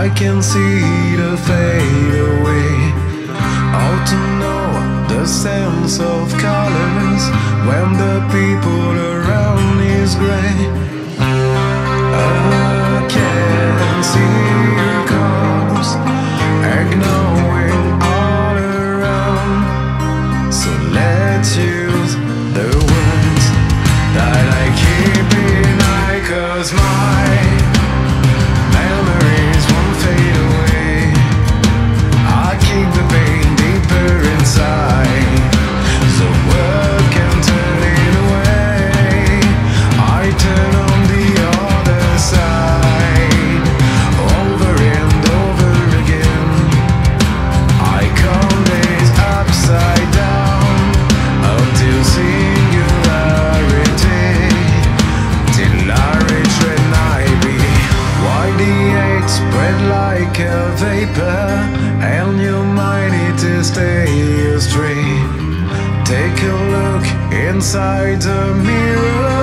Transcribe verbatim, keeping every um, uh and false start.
I can see the fade away. How to know the sense of colors when the people around is gray. I can see your colors echoing all around. So let's use the words that I keep in eye, 'cause my memories won't fade away. I keep the pain deeper inside, so words can turn it away. I turn on the other side, over and over again. I count days upside down, until singularity, till I reach when I be. Why the hate spread like a vapor, and your mind it to stay astray. Take a look inside the mirror.